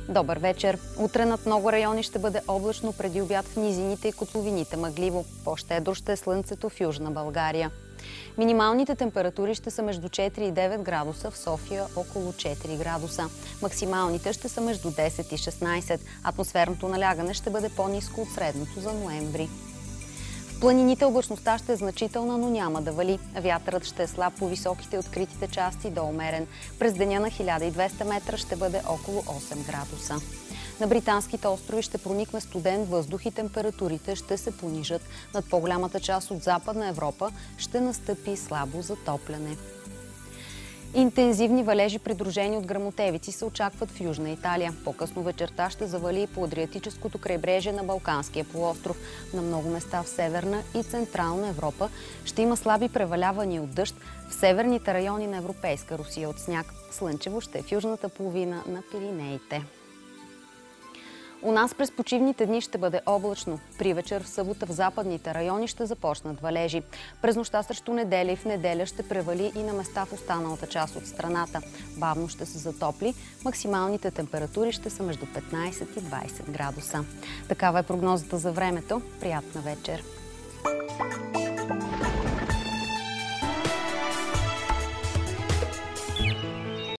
Добър вечер! Утре над много райони ще бъде облачно, преди обяд в низините и котловините мъгливо. По-щедро ще е слънцето в Южна България. Минималните температури ще са между 4 и 9 градуса, в София около 4 градуса. Максималните ще са между 10 и 16. Атмосферното налягане ще бъде по-ниско от средното за ноември. В планините облачността ще е значителна, но няма да вали. Вятърът ще е слаб по високите и откритите части до умерен. През деня на 1200 метра ще бъде около 8 градуса. На британските острови ще проникне студен въздух и температурите ще се понижат. Над по-голямата част от Западна Европа ще настъпи слабо затопляне. Интензивни валежи, придружени от гръмотевици, се очакват в Южна Италия. По-късно вечерта ще завали и по Адриатическото крайбрежие на Балканския полуостров. На много места в Северна и Централна Европа ще има слаби превалявания от дъжд, в северните райони на Европейска Русия от сняг. Слънчево ще е в южната половина на Пиринеите. У нас през почивните дни ще бъде облачно. При вечер в събота в западните райони ще започнат валежи. През нощта срещу неделя и в неделя ще превали и на места в останалата част от страната. Бавно ще се затопли. Максималните температури ще са между 15 и 20 градуса. Такава е прогнозата за времето. Приятна вечер!